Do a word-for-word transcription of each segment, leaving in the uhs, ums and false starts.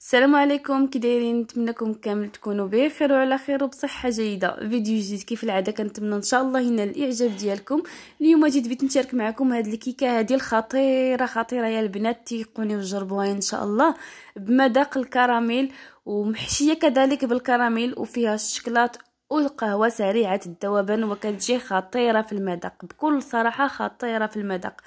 السلام عليكم، كي دايرين؟ نتمنىكم كامل تكونوا بخير وعلى خير وبصحه جيده. فيديو جديد كيف العاده، كنتمنى ان شاء الله ينال الاعجاب ديالكم. اليوم جيت بغيت نشارك معكم هاد الكيكه هذه الخطيره خطيره يا البنات، تيقوني وجربوها ان شاء الله، بمذاق الكراميل ومحشيه كذلك بالكراميل وفيها الشكلاط والقهوه سريعه الذوبان، وكتجي خطيره في المذاق، بكل صراحه خطيره في المذاق،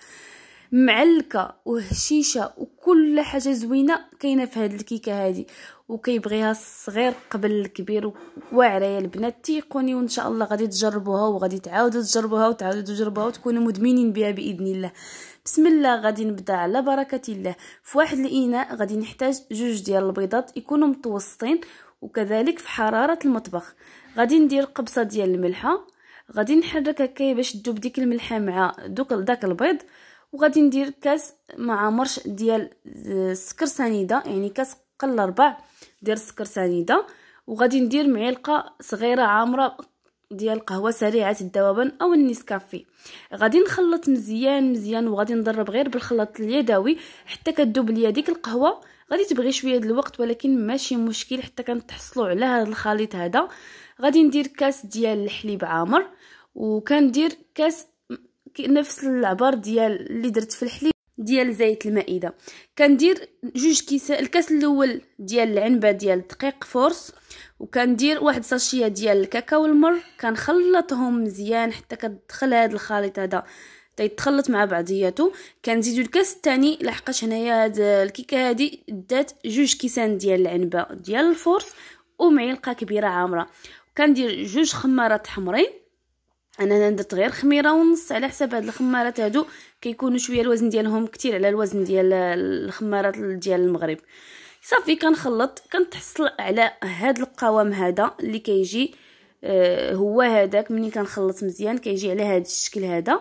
معلكه وهشيشه وكل حاجه زوينه كاينه في هذه الكيكه هذه، وكيبغيها الصغير قبل الكبير. واعره يا البنات، تيقوني وان شاء الله غادي تجربوها وغادي تعاودوا تجربوها وتعاودوا تجربوها وتكونوا مدمنين بها باذن الله. بسم الله، غادي نبدا على بركه الله. في واحد الاناء غادي نحتاج جوج ديال البيضات يكونوا متوسطين، وكذلك في حراره المطبخ. غادي ندير قبصه ديال الملحه، غادي نحرك هكايا باش تذوب ديك الملحه مع دوك داك البيض، وغادي ندير كاس مع مرش ديال السكر سنيده، يعني كاس قل ربع ديال السكر سنيده، وغادي ندير معلقه صغيره عامره ديال قهوه سريعه الذوبان او النسكافيه. غادي نخلط مزيان مزيان، وغادي نضرب غير بالخلاط اليدوي حتى كتذوب ليا ديك القهوه. غادي تبغي شويه د الوقت ولكن ماشي مشكل حتى كنتحصلوا على هذا الخليط هذا. غادي ندير كاس ديال الحليب عامر، وكندير كاس نفس العبار ديال اللي درت في الحليب ديال زيت المائده. كندير جوج كيس، الكاس الاول ديال العنبه ديال الدقيق فورس، وكندير واحد ساشيه ديال الكاكاو المر، كنخلطهم مزيان حتى كتدخل هذا الخليط هذا تيتخلط مع بعضياته. كنزيدو الكاس الثاني لحقاش هنايا هاد الكيكه هذه دات جوج كيسان ديال العنبه ديال الفورس ومعلقه كبيره عامره. كندير جوج خمارات حمرين، انا درت غير خميره ونص على حساب هاد الخمارات هادو كيكونوا شويه الوزن ديالهم كتير على الوزن ديال الخمارات ديال المغرب. صافي كنخلط، كنتحصل على هاد القوام هذا اللي كيجي آه هو هذاك. ملي كنخلط مزيان كيجي على هاد الشكل هذا.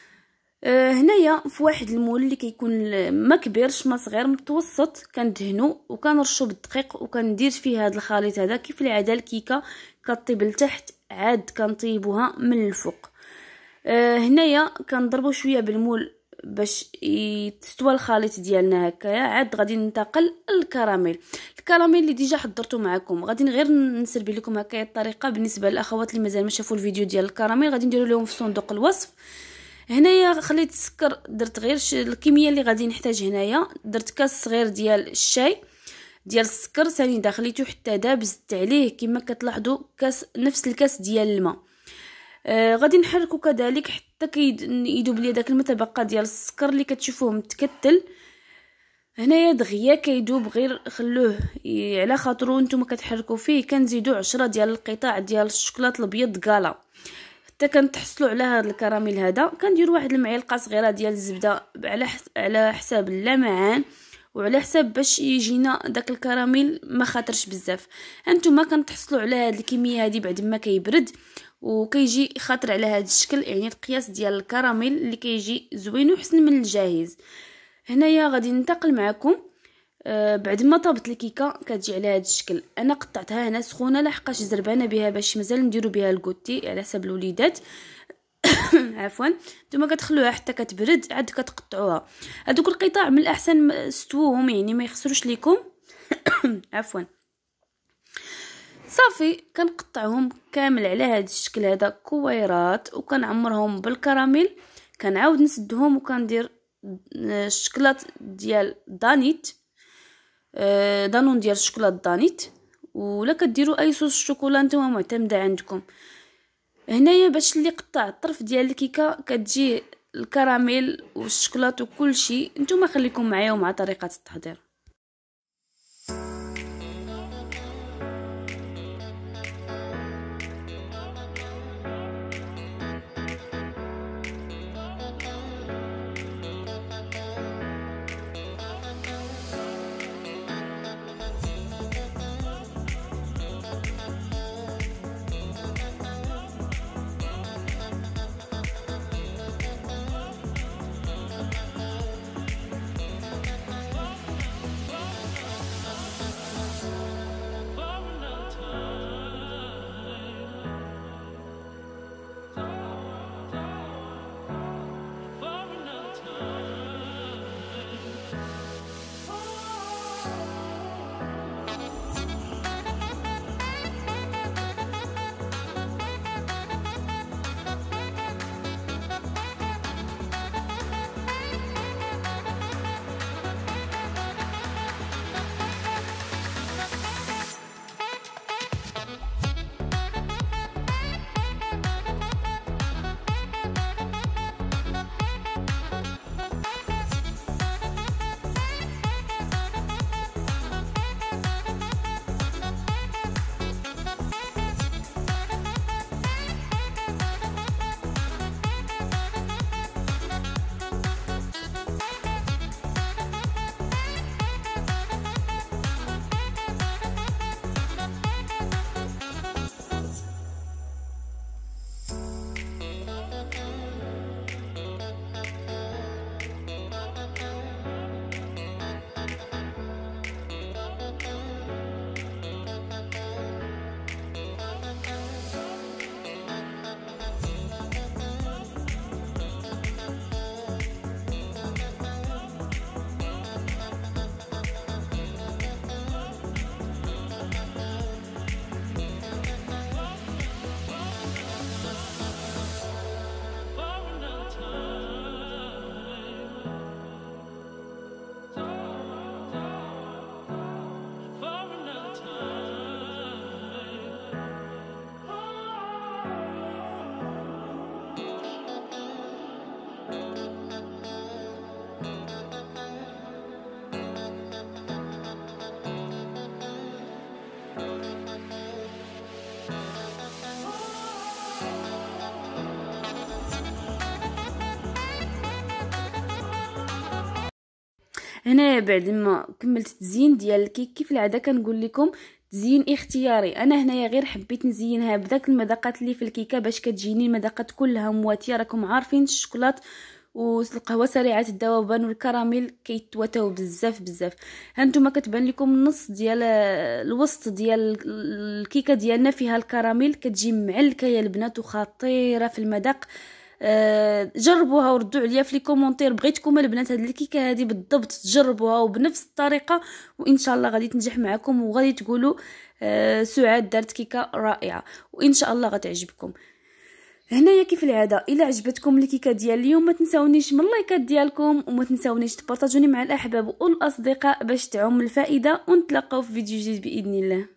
آه هنايا في واحد المول اللي كيكون ما كبيرش ما صغير متوسط، كندهنو وكنرشو بالدقيق وكندير فيه هاد الخليط هذا. كيف العاده الكيكه كطيب لتحت، عاد كنطيبوها من الفوق. آه هنايا كنضربو شويه بالمول باش يتستوى الخليط ديالنا هكايا. عاد غادي ننتقل للكراميل. الكراميل اللي ديجا حضرته معكم، غادي غير نسربي لكم هكايا الطريقه. بالنسبه للاخوات اللي مازال ما شافوا الفيديو ديال الكراميل غادي نديروا لهم في صندوق الوصف. هنايا خليت السكر، درت غير الكميه اللي غادي نحتاج. هنايا درت كاس صغير ديال الشاي ديال السكر سنيده، خليته حتى داب، زدت عليه كما كتلاحظوا كاس نفس الكاس ديال الماء. آه غادي نحركو كذلك حتى كيذوب لي داك المتبقى ديال السكر اللي كتشوفوه متكتل. هنايا دغيا كيذوب، غير خلوه على خاطرو نتوما كتحركوا فيه. كنزيدو عشرة ديال القطع ديال الشوكولاط الابيض كالا حتى كنتحصلوا على هذا الكراميل هذا. كندير واحد المعلقه صغيره ديال الزبده على على حساب اللمعان وعلى حساب باش يجينا داك الكراميل ما خاطرش بزاف. هانتوما كنتحصلوا على هاد الكميه هذه بعد ما كيبرد وكيجي خاطر على هذا الشكل، يعني القياس ديال الكراميل اللي كيجي زوين وحسن من الجاهز. هنايا غادي ننتقل معكم آه بعد ما طابت الكيكه كتجي على هذا الشكل. انا قطعتها هنا سخونه لحقاش زربانه بها باش مازال نديرو بها الكوتي على حساب الوليدات عفوا. نتوما كتخلوها حتى كتبرد عاد كتقطعوها. هذوك القطع من الاحسن استووهم، يعني ما يخسروش ليكم عفوا. صافي كنقطعهم كامل على هذا الشكل هذا كويرات، وكنعمرهم بالكراميل. كنعاود نسدهم وكندير الشكلاط ديال دانيت، دانون ديال الشكلاط دانيت، ولا كديروا اي صوص الشوكولا نتوما معتمده عندكم. هنايا باش اللي قطع الطرف ديال الكيكه كتجي الكراميل والشوكولاط وكل شيء. نتوما خليكم معايا ومع طريقه التحضير. هنايا بعد ما كملت التزيين ديال الكيك كيف العاده كنقول لكم تزيين اختياري. انا هنايا غير حبيت نزينها بداك المذاقات اللي في الكيكه باش كتجيني المذاقات كلها مواتيه. راكم عارفين الشوكولات والقهوه سريعه الذوبان والكراميل كيتواتاو بزاف بزاف. هانتوما كتبان لكم النص ديال الوسط ديال الكيكه ديالنا فيها الكراميل، كتجي معلكه يا البنات وخطيره في المذاق. أه جربوها وردوا عليا في لي كومونتير بغيتكم البنات هاد الكيكه هذه بالضبط تجربوها وبنفس الطريقه، وان شاء الله غادي تنجح معكم وغادي تقولوا أه سعاد دارت كيكه رائعه، وان شاء الله غتعجبكم. هنايا كيف العاده الا عجبتكم الكيكه ديال اليوم ما تنساونيش من اللايكات ديالكم، وما تنساونيش تبارطاجوني مع الاحباب والاصدقاء باش تعم الفائده، ونتلاقاو في فيديو جديد باذن الله.